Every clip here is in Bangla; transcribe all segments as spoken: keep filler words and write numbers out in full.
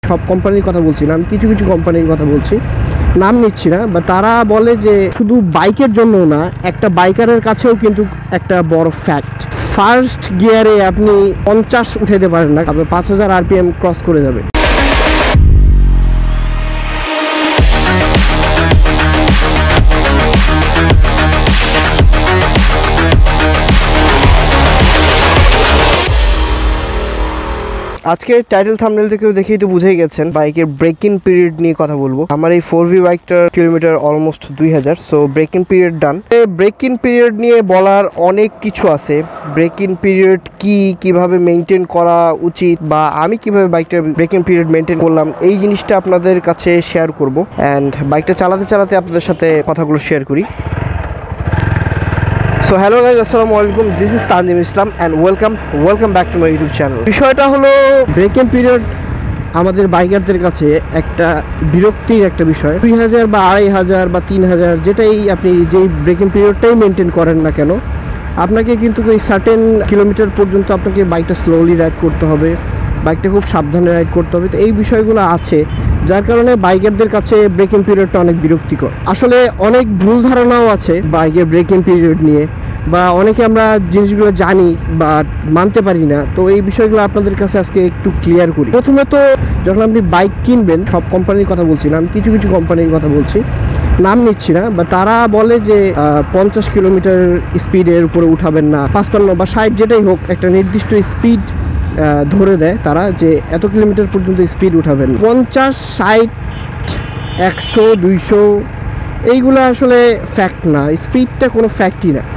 সব কোম্পানির কথা বলছি না, আমি কিছু কিছু কোম্পানির কথা বলছি, নাম নিচ্ছি না। বা তারা বলে যে শুধু বাইকের জন্য না, একটা বাইকারের কাছেও কিন্তু একটা বড় ফ্যাক্ট, ফার্স্ট গিয়ারে আপনি পঞ্চাশ উঠাতে পারেন না, আপনার পাঁচ হাজার আরপিএম ক্রস করে যাবে। আজকে টাইটেল থাম্বনেল থেকেও দেখেই তো বুঝেই গেছেন বাইকের ব্রেকিং পিরিয়ড নিয়ে কথা বলবো। আমার এই ফোর ভি বাইকটার কিলোমিটার অলমোস্ট দুই হাজার, so breaking period done. Breaking period নিয়ে বলার অনেক কিছু আছে। ব্রেকিং পিরিয়ড কি, কিভাবে মেনটেন করা উচিত, বা আমি কিভাবে বাইকটার ব্রেকিং পিরিয়ড মেনটেন করলাম, এই জিনিসটা আপনাদের কাছে শেয়ার করবো। অ্যান্ড বাইকটা চালাতে চালাতে আপনাদের সাথে কথাগুলো শেয়ার করি। সো হ্যালো গাইজ, আসসালামু আলাইকুম, this is Tanzim Islam and welcome welcome back to my YouTube channel. বিষয়টা হলো ব্রেকিং পিরিয়ড আমাদের বাইকারদের কাছে একটা বিরক্তির একটা বিষয়। দুই হাজার বা আড়াই হাজার বা তিন হাজার যেটাই আপনি যেই ব্রেকিং পিরিয়ডটাই মেনটেন করেন না কেন, আপনাকে কিন্তু ওই সার্টেন কিলোমিটার পর্যন্ত আপনাকে বাইকটা স্লোলি রাইড করতে হবে, বাইকটা খুব সাবধানে রাইড করতে হবে। তো এই বিষয়গুলো আছে, যার কারণে বাইকারদের কাছে ব্রেকিং পিরিয়ডটা অনেক বিরক্তিকর। আসলে অনেক ভুল ধারণাও আছে বাইকের ব্রেকিং পিরিয়ড নিয়ে, বা অনেকে আমরা জিনিসগুলো জানি বা মানতে পারি না। তো এই বিষয়গুলো আপনাদের কাছে আজকে একটু ক্লিয়ার করি। প্রথমে তো যখন আপনি বাইক কিনবেন, সব কোম্পানির কথা বলছি না, আমি কিছু কিছু কোম্পানির কথা বলছি, নাম নিচ্ছি না। বা তারা বলে যে পঞ্চাশ কিলোমিটার স্পিডের উপরে উঠাবেন না, পাঁচপান্ন বা ষাট যেটাই হোক, একটা নির্দিষ্ট স্পিড ধরে দেয় তারা যে এত কিলোমিটার পর্যন্ত স্পিড উঠাবেন। পঞ্চাশ, ষাট, একশো, দুইশো এইগুলো আসলে ফ্যাক্ট না, স্পিডটা কোনো ফ্যাক্টই না।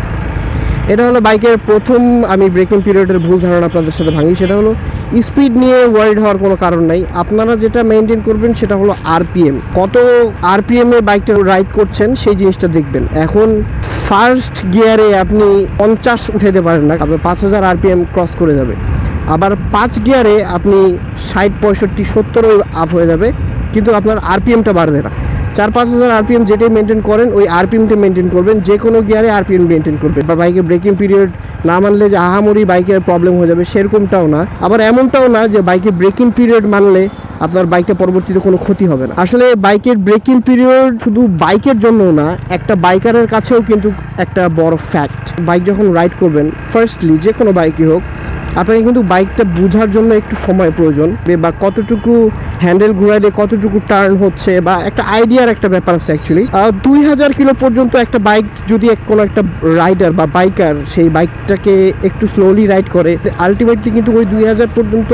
এটা হলো বাইকের প্রথম আমি ব্রেকিং পিরিয়ডের ভুল ধারণা আপনাদের সাথে ভাঙি। সেটা হলো স্পিড নিয়ে ওয়ারিড হওয়ার কোনো কারণ নাই। আপনারা যেটা মেনটেন করবেন সেটা হলো আরপিএম, কত আরপিএমে বাইকটা রাইড করছেন সেই জিনিসটা দেখবেন। এখন ফার্স্ট গিয়ারে আপনি পঞ্চাশ উঠাতে পারেন না, আপনার পাঁচ হাজার আরপিএম ক্রস করে যাবে। আবার পাঁচ গিয়ারে আপনি ষাট, পঁয়ষট্টি, সত্তরও আপ হয়ে যাবে, কিন্তু আপনার আরপিএমটা বাড়বে না। চার পাঁচ হাজার আরপিএম যেটাই মেনটেন করেন, ওই আরপিএমটা মেনটেন করবেন, যে কোনো গিয়ারে আরপিএম মেনটেন করবেন। বা বাইকের ব্রেকিং পিরিয়ড না মানলে যে আহামরি বাইকের প্রবলেম হয়ে যাবে সেরকমটাও না। আবার এমনটাও না যে বাইকের ব্রেকিং পিরিয়ড মানলে আপনার বাইকটা পরবর্তীতে কোনো ক্ষতি হবে না। আসলে বাইকের ব্রেকিং পিরিয়ড শুধু বাইকের জন্য না, একটা বাইকারের কাছেও কিন্তু একটা বড় ফ্যাক্ট। বাইক যখন রাইড করবেন, ফার্স্টলি যে কোনো বাইকই হোক, আপনাকে কিন্তু বাইকটা বোঝার জন্য একটু সময় প্রয়োজন, বা কতটুকু হ্যান্ডেল ঘুরাইলে কতটুকু টার্ন হচ্ছে, বা একটা আইডিয়ার একটা ব্যাপার আছে অ্যাকচুয়ালি। দুই হাজার কিলো পর্যন্ত একটা বাইক যদি কোনো একটা রাইডার বা বাইকার সেই বাইকটাকে একটু স্লোলি রাইড করে, আলটিমেটলি কিন্তু ওই দুই হাজার পর্যন্ত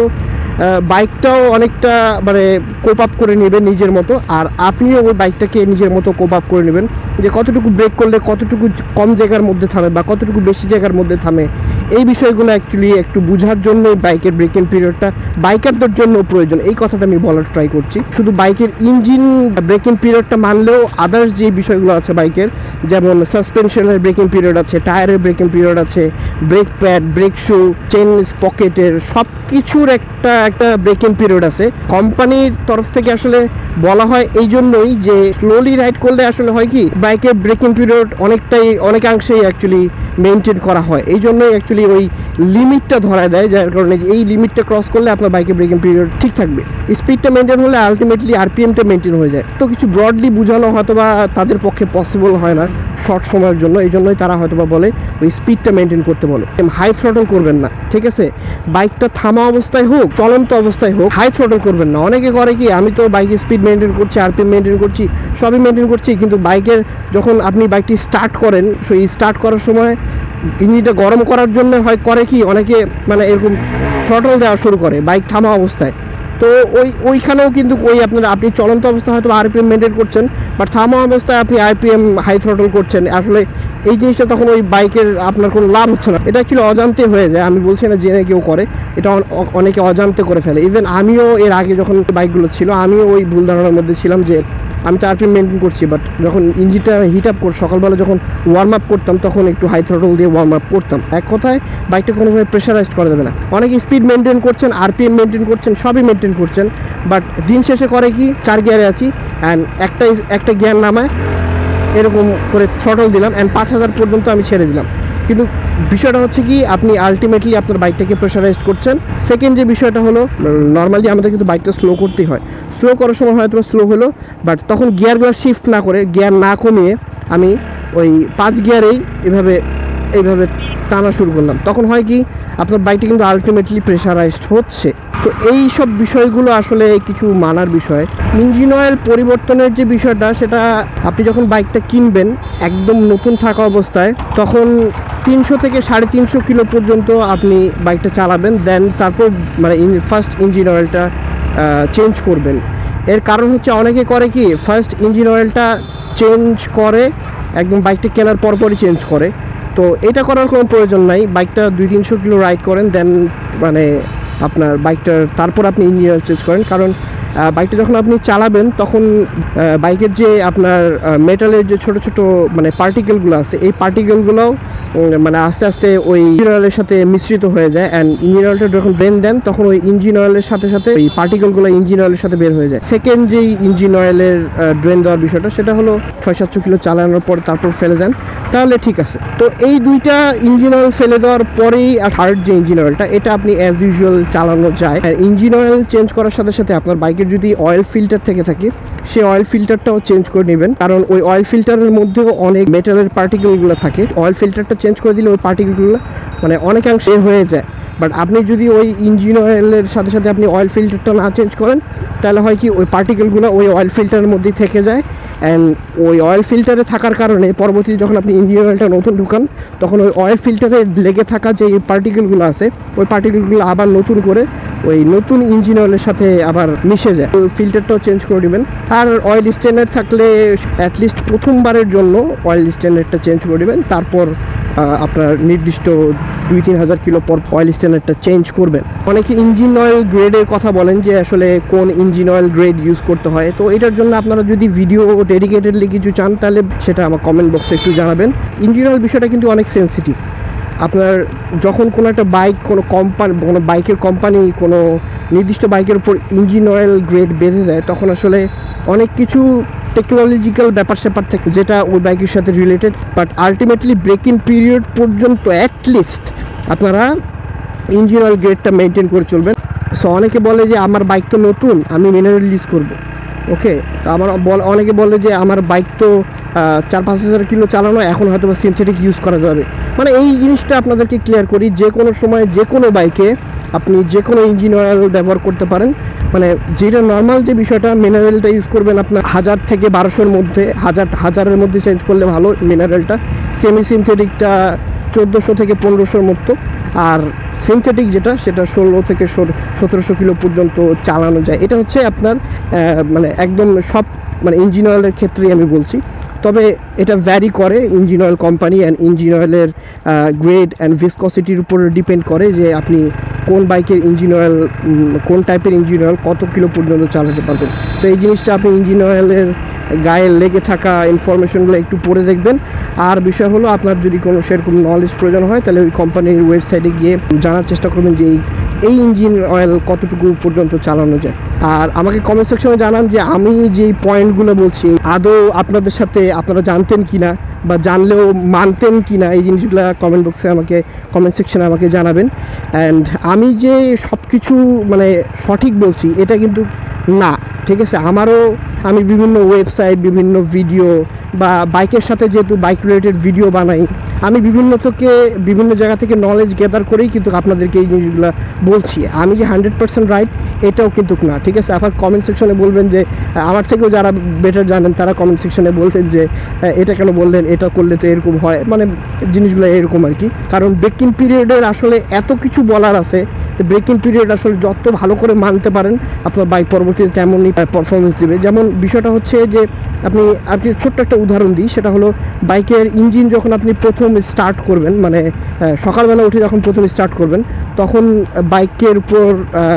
বাইকটাও অনেকটা মানে কোপ আপ করে নেবেন নিজের মতো, আর আপনিও ওই বাইকটাকে নিজের মতো কোপ আপ করে নেবেন, যে কতটুকু ব্রেক করলে কতটুকু কম জায়গার মধ্যে থামে বা কতটুকু বেশি জায়গার মধ্যে থামে। এই বিষয়গুলো অ্যাকচুয়ালি একটু বোঝার জন্যই বাইকের ব্রেকিং পিরিয়ডটা বাইকারদের জন্য প্রয়োজন, এই কথাটা আমি বলার ট্রাই করছি। শুধু বাইকের ইঞ্জিন ব্রেকিং পিরিয়ডটা মানলেও আদার্স যে বিষয়গুলো আছে বাইকের, যেমন সাসপেনশনের ব্রেকিং পিরিয়ড আছে, টায়ারের ব্রেকিং পিরিয়ড আছে, brake pad, brake shoe, chain স্পকেটের সব কিছুর একটা একটা ব্রেকিং পিরিয়ড আছে। কোম্পানির তরফ থেকে আসলে বলা হয় এই জন্যই যে স্লোলি রাইড করলে আসলে হয় কি, বাইকের ব্রেকিং পিরিয়ড অনেকটাই অনেকাংশেই অ্যাকচুয়ালি মেনটেন করা হয়। এই জন্যই অ্যাকচুয়ালি ওই লিমিটটা ধরা দেয়, যার কারণে এই লিমিটটা ক্রস করলে আপনার বাইকের ব্রেকিং পিরিয়ড ঠিক থাকবে। স্পিডটা মেনটেন হলে আলটিমেটলি আরপিএমটা মেনটেন হয়ে যায়। তো কিছু ব্রডলি বোঝানো হয়তো বা তাদের পক্ষে পসিবল হয় না শর্ট সময়ের জন্য, এই জন্যই তারা হয়তো বা বলে ওই স্পিডটা মেনটেন করতে বলে। হাই থ্রটল করবেন না, ঠিক আছে? বাইকটা থামা অবস্থায় হোক, চলন্ত অবস্থায় হোক, হাই থ্রটল করবেন না। অনেকে করে কি, আমি তো বাইকের স্পিড মেনটেন করছি, আরপিএম মেনটেন করছি, সবই মেনটেন করছি, কিন্তু বাইকের যখন আপনি বাইকটি স্টার্ট করেন, সেই স্টার্ট করার সময় ইঞ্জিনটা গরম করার জন্য হয় করে কি, অনেকে মানে এরকম থ্রটল দেওয়া শুরু করে বাইক থামা অবস্থায়। তো ওই ওইখানেও কিন্তু ওই আপনার আপনি চলন্ত অবস্থায় হয়তো আরপিএম মেনটেন করছেন, বাট থামা অবস্থায় আপনি আরপিএম হাই থ্রটল করছেন। আসলে এই জিনিসটা তখন ওই বাইকের আপনার কোনো লাভ হচ্ছে না। এটা অ্যাকচুয়ালি অজান্তে হয়ে যায়, আমি বলছি না জেনে কেউ করে, এটা অনেকে অজান্তে করে ফেলে। ইভেন আমিও এর আগে যখন বাইকগুলো ছিল, আমিও ওই ভুল ধারণার মধ্যে ছিলাম যে আমি তো আরপিএম মেনটেন করছি, বাট যখন ইঞ্জিনটা হিট আপ কর সকালবেলা যখন ওয়ার্ম আপ করতাম, তখন একটু হাই থ্রটল দিয়ে ওয়ার্ম আপ করতাম। এক কথায় বাইকটা কোনোভাবে প্রেশারাইজড করা যাবে না। অনেকে স্পিড মেনটেন করছেন, আরপিএম মেনটেন করছেন, সবই মেনটেন করছেন, বাট দিন শেষে করে কি, চার গিয়ারে আছি অ্যান্ড একটা একটা গিয়ার নামায় এরকম করে থ্রটল দিলাম অ্যান্ড পাঁচ হাজার পর্যন্ত আমি ছেড়ে দিলাম, কিন্তু বিষয়টা হচ্ছে কি আপনি আলটিমেটলি আপনার বাইকটাকে প্রেশারাইজড করছেন। সেকেন্ড যে বিষয়টা হলো, নর্মালি আমাদের কিন্তু বাইকটা স্লো করতেই হয়, স্লো করার সময় হয়তো স্লো হলো, বাট তখন গিয়ারগুলো শিফট না করে, গিয়ার না কমিয়ে আমি ওই পাঁচ গিয়ারেই এভাবে এইভাবে টানা শুরু করলাম, তখন হয় কি আপনার বাইকটা কিন্তু আলটিমেটলি প্রেশারাইজড হচ্ছে। তো এই সব বিষয়গুলো আসলে কিছু মানার বিষয়। ইঞ্জিন অয়েল পরিবর্তনের যে বিষয়টা, সেটা আপনি যখন বাইকটা কিনবেন একদম নতুন থাকা অবস্থায়, তখন তিনশো থেকে সাড়ে তিনশো কিলো পর্যন্ত আপনি বাইকটা চালাবেন, দেন তারপর মানে ফার্স্ট ইঞ্জিন অয়েলটা চেঞ্জ করবেন। এর কারণ হচ্ছে অনেকে করে কি ফার্স্ট ইঞ্জিন অয়েলটা চেঞ্জ করে একদম বাইকটা কেনার পরপরই চেঞ্জ করে। তো এটা করার কোনো প্রয়োজন নাই, বাইকটা দুই তিনশো কিলো রাইড করেন, দেন মানে আপনার বাইকটার তারপর আপনি ইঞ্জিন অয়েল চেঞ্জ করেন। কারণ বাইকটা যখন আপনি চালাবেন তখন বাইকের যে আপনার মেটালের যে ছোট ছোট মানে পার্টিকেলগুলো আছে, এই পার্টিকেলগুলোও মানে আস্তে আস্তে ওই ইঞ্জিন অয়েলের সাথে মিশ্রিত হয়ে যায়, অ্যান্ড ইঞ্জিন অয়েলটা যখন ড্রেন দেন তখন ওই ইঞ্জিন অয়েলের সাথে সাথে ওই পার্টিকেলগুলো ইঞ্জিন অয়েলের সাথে বের হয়ে যায়। সেকেন্ড যেই ইঞ্জিন অয়েলের ড্রেন দেওয়ার বিষয়টা, সেটা হলো ছয় সাতশো কিলো চালানোর পর তারপর ফেলে দেন, তাহলে ঠিক আছে। তো এই দুইটা ইঞ্জিন অয়েল ফেলে দেওয়ার পরেই আর থার্ড যে ইঞ্জিন অয়েলটা, এটা আপনি অ্যাজ ইউজুয়াল চালানো যায়। আর ইঞ্জিন অয়েল চেঞ্জ করার সাথে সাথে আপনার বাইকের যদি অয়েল ফিল্টার থেকে থাকে, সেই অয়েল ফিল্টারটাও চেঞ্জ করে নেবেন, কারণ ওই অয়েল ফিল্টারের মধ্যেও অনেক মেটালের পার্টিকেলগুলো থাকে। অয়েল ফিল্টারটা চেঞ্জ করে দিলে ওই পার্টিকেলগুলো মানে অনেকাংশে হয়ে যায়। বাট আপনি যদি ওই ইঞ্জিন অয়েলের সাথে সাথে আপনি অয়েল ফিল্টারটা না চেঞ্জ করেন, তাহলে হয় কি ওই পার্টিকেলগুলো ওই অয়েল ফিল্টারের মধ্যেই থেকে যায়, অ্যান্ড ওই অয়েল ফিল্টারে থাকার কারণে পরবর্তীতে যখন আপনি ইঞ্জিন অয়েলটা নতুন ঢুকান, তখন ওই অয়েল ফিল্টারে লেগে থাকা যে পার্টিকেলগুলো আছে, ওই পার্টিকেলগুলো আবার নতুন করে ওই নতুন ইঞ্জিন অয়েলের সাথে আবার মিশে যায়। ওই ফিল্টারটাও চেঞ্জ করে দেবেন। আর অয়েল স্ট্যান্ডার্ড থাকলে অ্যাটলিস্ট প্রথমবারের জন্য অয়েল স্ট্যান্ডার্ডটা চেঞ্জ করে দেবেন, তারপর আপনার নির্দিষ্ট দুই তিন হাজার কিলো পর অয়েল স্ট্যান্ডার্ডটা চেঞ্জ করবেন। অনেকে ইঞ্জিন অয়েল গ্রেডের কথা বলেন যে আসলে কোন ইঞ্জিন অয়েল গ্রেড ইউজ করতে হয়। তো এটার জন্য আপনারা যদি ভিডিও ডেডিকেটেডলি কিছু চান, তাহলে সেটা আমার কমেন্ট বক্সে একটু জানাবেন। ইঞ্জিন অয়েল বিষয়টা কিন্তু অনেক সেন্সিটিভ। আপনার যখন কোনো একটা বাইক, কোনো কোম্পানি, কোনো বাইকের কোম্পানি কোনো নির্দিষ্ট বাইকের উপর ইঞ্জিন অয়েল গ্রেড বেঁধে দেয়, তখন আসলে অনেক কিছু টেকনোলজিক্যাল ব্যাপার স্যাপার থাকে যেটা ওই বাইকের সাথে related. But ultimately breaking period পর্যন্ত অ্যাটলিস্ট আপনারা ইঞ্জিন অয়েল গ্রেডটা মেনটেন করে চলবেন। সো অনেকে বলে যে আমার বাইক তো নতুন, আমি মিনারেল ইউজ করবো, ওকে। তো আমার বল অনেকে বলে যে আমার বাইক তো চার পাঁচ হাজার কিলো চালানো, এখন হয়তো বা সিনথেটিক ইউজ করা যাবে। মানে এই জিনিসটা আপনাদেরকে ক্লিয়ার করি, যে কোনো সময় যে কোনো বাইকে আপনি যে কোনো ইঞ্জিন অয়েল ব্যবহার করতে পারেন। মানে যেটা নর্মাল যে বিষয়টা, মিনারেলটা ইউজ করবেন আপনার হাজার থেকে বারোশোর মধ্যে, হাজার হাজারের মধ্যে চেঞ্জ করলে ভালো মিনারেলটা। সেমি সিনথেটিকটা চোদ্দোশো থেকে পনেরোশোর মতো, আর সিনথেটিক যেটা সেটা ষোলো থেকে সতেরোশো কিলো পর্যন্ত চালানো যায়। এটা হচ্ছে আপনার মানে একদম সব মানে ইঞ্জিন অয়েলের ক্ষেত্রেই আমি বলছি। তবে এটা ভ্যারি করে engine oil company and engine অয়েলের গ্রেড অ্যান্ড ভিসকসিটির উপর ডিপেন্ড করে যে আপনি কোন বাইকের ইঞ্জিন অয়েল, কোন টাইপের ইঞ্জিন অয়েল কত কিলো পর্যন্ত চালাতে পারবেন। তো এই জিনিসটা আপনি ইঞ্জিন অয়েলের গায়ে লেগে থাকা ইনফরমেশনগুলো একটু পড়ে দেখবেন। আর বিষয় হলো, আপনার যদি কোনো সেরকম নলেজ প্রয়োজন হয়, তাহলে ওই কোম্পানির ওয়েবসাইটে গিয়ে জানার চেষ্টা করবেন যে এই ইঞ্জিন অয়েল কতটুকু পর্যন্ত চালানো যায়। আর আমাকে কমেন্ট সেকশনে জানান যে আমি যেই পয়েন্টগুলো বলছি আদৌ আপনাদের সাথে আপনারা জানতেন কি না, বা জানলেও মানতেন কি না। এই জিনিসগুলো কমেন্ট বক্সে আমাকে কমেন্ট সেকশনে আমাকে জানাবেন। অ্যান্ড আমি যে সব কিছু মানে সঠিক বলছি এটা কিন্তু না, ঠিক আছে। আমারও আমি বিভিন্ন ওয়েবসাইট, বিভিন্ন ভিডিও বা বাইকের সাথে যেহেতু বাইক রিলেটেড ভিডিও বানাই, আমি বিভিন্ন থেকে বিভিন্ন জায়গা থেকে নলেজ গ্যাদার করেই কিন্তু আপনাদেরকে এই জিনিসগুলো বলছি। আমি যে হান্ড্রেড পার্সেন্ট রাইট এটাও কিন্তু না, ঠিক আছে। আবার কমেন্ট সেকশনে বলবেন যে আমার থেকেও যারা বেটার জানেন তারা কমেন্ট সেকশনে বলবেন যে এটা কেন বললেন, এটা করলে তো এরকম হয়, মানে জিনিসগুলো এরকম আর কি। কারণ ব্রেকিং পিরিয়ডের আসলে এত কিছু বলার আছে, তো ব্রেকিং পিরিয়ড আসলে যত ভালো করে মানতে পারেন আপনার বাইক পরবর্তীতে তেমনই পারফরমেন্স দেবে। যেমন বিষয়টা হচ্ছে যে আপনি আপনি ছোট্ট একটা উদাহরণ দিই, সেটা হলো বাইকের ইঞ্জিন যখন আপনি প্রথম স্টার্ট করবেন, মানে সকালবেলা উঠে যখন প্রথম স্টার্ট করবেন, তখন বাইকের উপর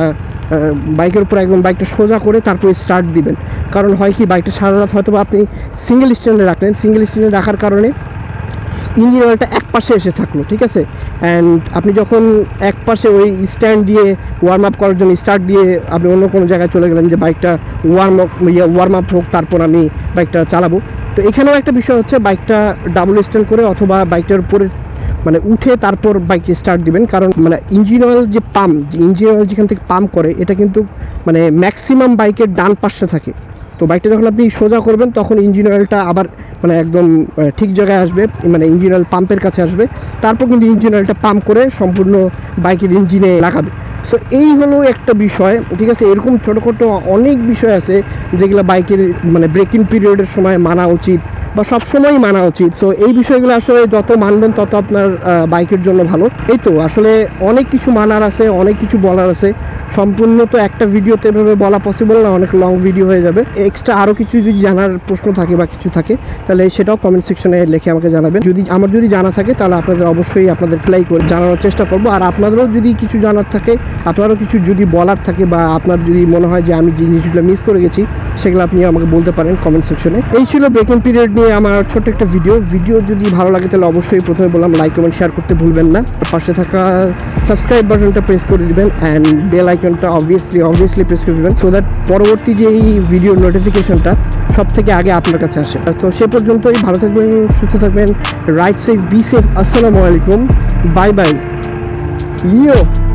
বাইকের উপর একদম বাইকটা সোজা করে তারপরে স্টার্ট দিবেন। কারণ হয় কি, বাইকটা সারা রাত হয়তো বা আপনি সিঙ্গেল স্ট্যান্ডে রাখলেন, সিঙ্গেল স্ট্যান্ডে রাখার কারণে ইঞ্জিন অয়েলটা এক পাশে এসে থাকলো, ঠিক আছে। অ্যান্ড আপনি যখন এক পাশে ওই স্ট্যান্ড দিয়ে ওয়ার্ম আপ করার জন্য স্টার্ট দিয়ে আপনি অন্য কোনো জায়গায় চলে গেলেন যে বাইকটা ওয়ার্ম আপ ইয়ে ওয়ার্ম আপ হোক, তারপর আমি বাইকটা চালাবো। তো এখানেও একটা বিষয় হচ্ছে, বাইকটা ডাবল স্ট্যান্ড করে অথবা বাইকটার উপরে মানে উঠে তারপর বাইকটি স্টার্ট দিবেন, কারণ মানে ইঞ্জিন অয়েল যে পাম্প, যে ইঞ্জিন অয়েল যেখান থেকে পাম্প করে এটা কিন্তু মানে ম্যাক্সিমাম বাইকের ডান পাশে থাকে। তো বাইকটা যখন আপনি সোজা করবেন তখন ইঞ্জিন অয়েলটা আবার মানে একদম ঠিক জায়গায় আসবে, মানে ইঞ্জিন অয়েল পাম্পের কাছে আসবে, তারপর কিন্তু ইঞ্জিন অয়েলটা পাম্প করে সম্পূর্ণ বাইকের ইঞ্জিনে লাগাবে। সো এই হলো একটা বিষয়, ঠিক আছে। এরকম ছোটোখাটো অনেক বিষয় আছে যেগুলো বাইকের মানে ব্রেকিং পিরিয়ডের সময় মানা উচিত বা সব সময়ই মানা উচিত। সো এই বিষয়গুলো আসলে যত মানবেন তত আপনার বাইকের জন্য ভালো। এই তো আসলে অনেক কিছু মানার আছে, অনেক কিছু বলার আছে, সম্পূর্ণ তো একটা ভিডিওতে এভাবে বলা পসিবল না, অনেক লং ভিডিও হয়ে যাবে। এক্সট্রা আরও কিছু যদি জানার প্রশ্ন থাকে বা কিছু থাকে তাহলে সেটাও কমেন্ট সেকশনে লিখে আমাকে জানাবেন। যদি আমার যদি জানা থাকে তাহলে আপনাদের অবশ্যই আপনাদের প্লাই করে জানানোর চেষ্টা করব। আর আপনাদেরও যদি কিছু জানার থাকে, আপনারও কিছু যদি বলার থাকে বা আপনার যদি মনে হয় যে আমি যে জিনিসগুলো মিস করে গেছি সেগুলো আপনি আমাকে বলতে পারেন কমেন্ট সেকশনে। এই ছিল ব্রেকিং পিরিয়ড নিয়ে আমার ছোট্ট একটা ভিডিও। ভিডিও যদি ভালো লাগে তাহলে অবশ্যই প্রথমে বললাম লাইক কমেন্ট শেয়ার করতে ভুলবেন না। পাশে থাকা সাবস্ক্রাইব বাটনটা প্রেস করে দিবেন অ্যান্ড বেল আইকনটা অবভিয়াসলি অবভিয়াসলি প্রেস করে দেবেন, সো দ্যাট পরবর্তী যে এই ভিডিওর নোটিফিকেশনটা সব থেকে আগে আপনার কাছে আসে। তো সে পর্যন্তই ভালো থাকবেন, সুস্থ থাকবেন, রাইট সেফ, বি সেফ। আসসালামু আলাইকুম, বাই বাই, ইয়ো।